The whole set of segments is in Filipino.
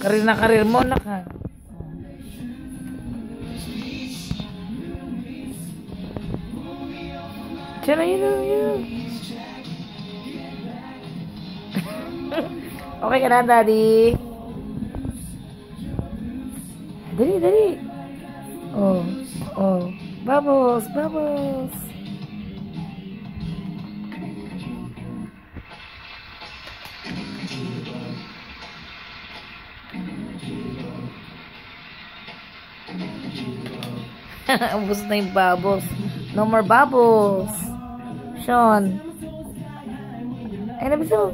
Karir na karir mo, naka. Diyan na yun. Okay ka na, Daddy? Dali. Oh. Bubbles. Ubus na yung bubbles. No more bubbles. Shawn. Ay, nabiso.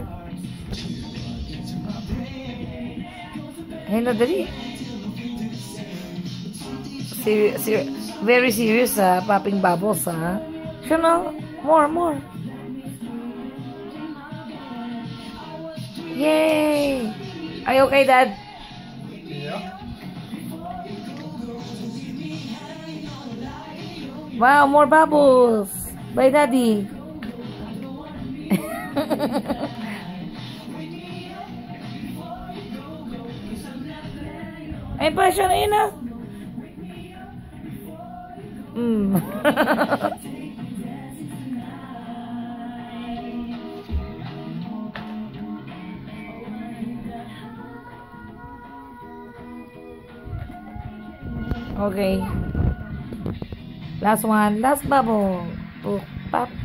Ay, na, dali. Very serious, ha? Popping bubbles, ha? Shawn, no? More. Yay! Are you okay, Dad? Yeah. Wow, more bubbles. Bye, Daddy. Ay, passion na yun, ah. Okay. Last one. Last bubble. Pop.